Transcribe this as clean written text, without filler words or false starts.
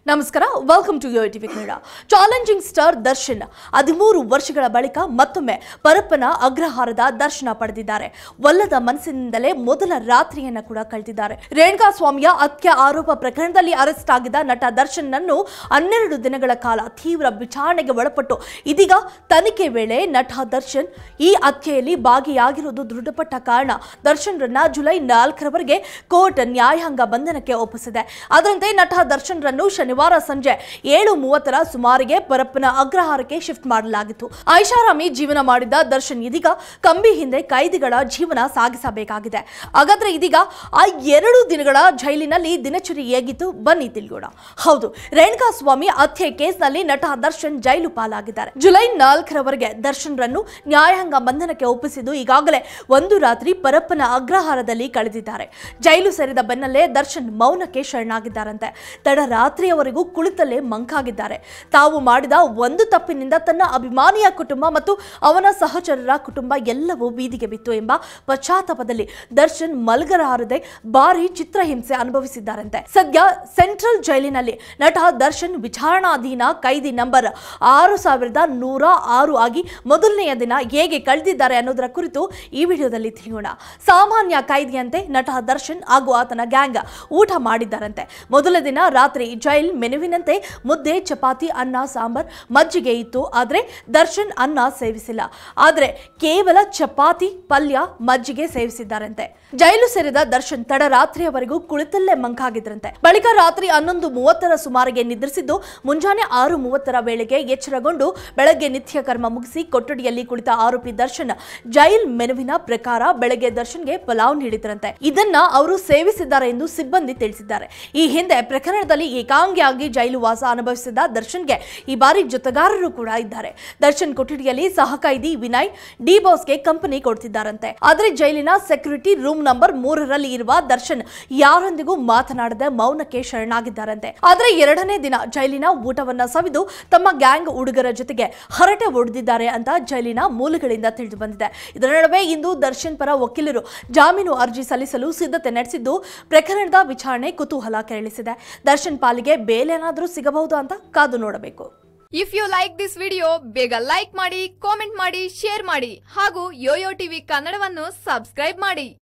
ನಮಸ್ಕಾರ welcome to Yoyo TV Kannada. Challenging star Darshan 13 ವರ್ಷಗಳ ಬಳಿಕ ಮತ್ತೊಮ್ಮೆ ಪರಪ್ಪನ ಅಗ್ರಹಾರದ ದರ್ಶನ ಪಡೆದಿದ್ದಾರೆ. ಒಲ್ಲದ ಮನಸ್ಸಿನಿಂದಲೇ ಮೊದಲ ರಾತ್ರಿಯನ್ನ ಕೂಡ ಕಳೆದಿದ್ದಾರೆ. ರೇಣುಕಾಸ್ವಾಮಿಯ ಹತ್ಯೆ ಆರೋಪ ಪ್ರಕರಣದಲ್ಲಿ ಅರೆಸ್ಟ್ ಆಗಿದ್ದ ನಟ ದರ್ಶನ್ ನನ್ನು 12 ದಿನಗಳ ಕಾಲ ತೀವ್ರ ವಿಚಾರಣೆಗೆ ಒಳಪಟ್ಟು ಇದೀಗ ತನಿಖೆ ವೇಳೆ ನಟ ದರ್ಶನ್ ಈ ಹತ್ಯೆಯಲ್ಲಿ ಭಾಗಿಯಾಗಿರುವುದು ದೃಢಪಟ್ಟ ಕಾರಣ ದರ್ಶನ್ ರನ್ನ ಜುಲೈ 4ರವರೆಗೆ ಕೋರ್ಟ್ ನ್ಯಾಯಾಂಗ ಬಂಧನಕ್ಕೆ ಒಪ್ಪಿಸಿದೆ. ಅದರಂತೆ ನಟ ದರ್ಶನ್ ರನ್ನು ಶನಿವಾರ ಸಂಜೆ 7:30 ಸುಮಾರಿಗೆ ಪರಪ್ಪನ ಅಗ್ರಹಾರಕ್ಕೆ ಶಿಫ್ಟ್ ಮಾಡಲಾಗಿತ್ತು. ಐಷಾರಾಮಿ ಜೀವನ ಮಾಡಿದ ದರ್ಶನ್ ಇದೀಗ ಕಂಬಿ ಹಿಂದೆ ಕೈದಿಗಳ ಜೀವನ ಸಾಗಿಸಬೇಕಾಗಿದೆ. ಹಾಗಾದ್ರೆ ಇದೀಗ ಆ 2 ದಿನಗಳ ಜೈಲಿನಲ್ಲಿ ದಿನಚರಿ ಹೇಗಿತ್ತು ಬನ್ನಿ ತಿಳಿಯೋಣ. ಹೌದು, ರೇಣುಕಾಸ್ವಾಮಿ ಹತ್ಯೆ ಕೇಸ್ನಲ್ಲಿ ನಟ ದರ್ಶನ್ ಜೈಲು ಪಾಲಾಗಿದ್ದಾರೆ. ಜುಲೈ 4ರವರೆಗೆ ದರ್ಶನ್ ರನ್ನು ನ್ಯಾಯಾಂಗ ಬಂಧನಕ್ಕೆ ಒಪ್ಪಿಸಿದ್ದು ಈಗಾಗಲೇ ಒಂದು ರಾತ್ರಿ ಪರಪ್ಪನ ಅಗ್ರಹಾರದಲ್ಲಿ ಕಳೆದಿದ್ದಾರೆ. ಜೈಲು ಸೇರಿದ ಬೆನ್ನಲ್ಲೇ ದರ್ಶನ್ ಮೌನಕ್ಕೆ ಶರಣಾಗಿದ್ದಾರಂತೆ. ತಡರಾತ್ರಿಯವರೆಗೂ ಕುಳಿತಲ್ಲೇ ಮಂಕಾಗಿದ್ದಾರೆ. ತಾವು ಮಾಡಿದ ಒಂದು ತಪ್ಪಿನಿಂದ ತನ್ನ ಅಭಿಮಾನಿಯ ಕುಟುಂಬ ಮತ್ತು ಅವನ ಸಹಚರರ ಕುಟುಂಬ ಎಲ್ಲವೂ ಬೀದಿಗೆ ಬಿತ್ತು ಎಂಬ ಪಶ್ಚಾತ್ತಾಪದಲ್ಲಿ ದರ್ಶನ್ ಮಲಗಲಾರದೆ ಭಾರಿ ಚಿತ್ರಹಿಂಸೆ ಅನುಭವಿಸಿದ್ದಾರಂತೆ. ಸದ್ಯ ಸೆಂಟ್ರಲ್ ಜೈಲಿನಲ್ಲಿ ನಟ ದರ್ಶನ್ ವಿಚಾರಣಾಧೀನ ಕೈದಿ ನಂಬರ್ 6106 ಆಗಿ ಮೊದಲನೆಯ ದಿನ ಹೇಗೆ ಕಳೆದಿದ್ದಾರೆ ಅನ್ನೋದರ ಕುರಿತು ಈ ವಿಡಿಯೋದಲ್ಲಿ ತಿಳಿಯೋಣ. ಸಾಮಾನ್ಯ ಕೈದಿಯಂತೆ ನಟ ದರ್ಶನ್ ಹಾಗೂ ಆತನ ಗ್ಯಾಂಗ್ ಊಟ ಮಾಡಿದ್ದಾರಂತೆ. ಮೊದಲ ದಿನ ರಾತ್ರಿ ಜೈಲ್ ಮೆನುವಿನಂತೆ ಮುದ್ದೆ, ಚಪಾತಿ, ಅನ್ನ, ಸಾಂಬಾರ್, ಮಜ್ಜಿಗೆ ಇತ್ತು. ಆದರೆ ದರ್ಶನ್ ಅನ್ನ ಸೇವಿಸಿಲ್ಲ. ಆದರೆ ಕೇವಲ ಚಪಾತಿ, ಪಲ್ಯ, ಮಜ್ಜಿಗೆ ಸೇವಿಸಿದ್ದಾರಂತೆ. ಜೈಲು ಸೇರಿದ ದರ್ಶನ್ ತಡರಾತ್ರಿಯವರೆಗೂ ಕುಳಿತಲ್ಲೇ ಮಂಕಾಗಿದ್ರಂತೆ. ಬಳಿಕ ರಾತ್ರಿ 11:30 ಸುಮಾರಿಗೆ ನಿದ್ರಿಸಿದ್ದು ಮುಂಜಾನೆ 6:30 ವೇಳೆಗೆ ಎಚ್ಚರಗೊಂಡು ಬೆಳಗ್ಗೆ ನಿತ್ಯ ಕರ್ಮ ಮುಗಿಸಿ ಕೊಠಡಿಯಲ್ಲಿ ಕುಳಿತ ಆರೋಪಿ ದರ್ಶನ್ ಜೈಲ್ ಮೆನುವಿನ ಪ್ರಕಾರ ಬೆಳಗ್ಗೆ ದರ್ಶನ್ಗೆ ಪಲಾವ್ ನೀಡಿದ್ರಂತೆ. ಇದನ್ನ ಅವರು ಸೇವಿಸಿದ್ದಾರೆ ಎಂದು ಸಿಬ್ಬಂದಿ ತಿಳಿಸಿದ್ದಾರೆ. ಈ ಹಿಂದೆ ಪ್ರಕರಣದಲ್ಲಿ ಏಕಾಂಗಿಯಾಗಿ ಜೈಲು ವಾಸ ಅನುಭವಿಸಿದ ದರ್ಶನ್ಗೆ ಈ ಬಾರಿ ಜೊತೆಗಾರರು ಕೂಡ ಇದ್ದಾರೆ. ದರ್ಶನ್ ಕೊಠಡಿಯಲ್ಲಿ ಸಹ ಕೈದಿ ವಿನಯ್ ಡಿ ಬಾಸ್ಗೆ ಕಂಪನಿ ಕೊಡ್ತಿದ್ದಾರಂತೆ. ಆದರೆ ಜೈಲಿನ ಸೆಕ್ಯೂರಿಟಿ ರೂಮ್ ನಂಬರ್ 3ರಲ್ಲಿ ಇರುವ ದರ್ಶನ್ ಯಾರೊಂದಿಗೂ ಮಾತನಾಡದೆ ಮೌನಕ್ಕೆ ಶರಣಾಗಿದ್ದಾರಂತೆ. ಆದರೆ 2ನೇ ದಿನ ಜೈಲಿನ ಊಟವನ್ನ ಸವಿದು ತಮ್ಮ ಗ್ಯಾಂಗ್ ಹುಡುಗರ ಜೊತೆಗೆ ಹರಟೆ ಹೊಡೆದಿದ್ದಾರೆ ಅಂತ ಜೈಲಿನ ಮೂಲಗಳಿಂದ ತಿಳಿದು ಬಂದಿದೆ. ಇದರ ನಡುವೆ ಇಂದು ದರ್ಶನ್ ಪರ ವಕೀಲರು ಜಾಮೀನು ಅರ್ಜಿ ಸಲ್ಲಿಸಲು ಸಿದ್ಧತೆ ನಡೆಸಿದ್ದು ಪ್ರಕರಣದ ವಿಚಾರಣೆ ಕುತೂಹಲ ಕೆರಳಿಸಿದೆ. ದರ್ಶನ್ ಪಾಲಿಗೆ ಬೇಲೇನಾದರೂ ಸಿಗಬಹುದು ಅಂತ ಕಾದು ನೋಡಬೇಕು. If you like this video ಬೇಗ ಲೈಕ್ ಮಾಡಿ, ಕಾಮೆಂಟ್ ಮಾಡಿ, ಶೇರ್ ಮಾಡಿ ಹಾಗೂ ಯೋಯೋ ಟಿವಿ ಕನ್ನಡವನ್ನು ಸಬ್ಸ್ಕ್ರೈಬ್ ಮಾಡಿ.